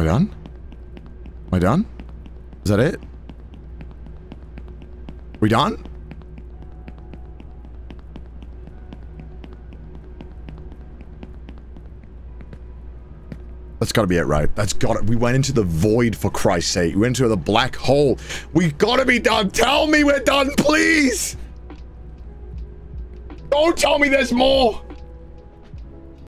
I done? Am I done? Is that it? We done? That's gotta be it, right? That's gotta- we went into the void, for Christ's sake. We went into the black hole. We gotta be done. Tell me we're done, please! Don't tell me there's more!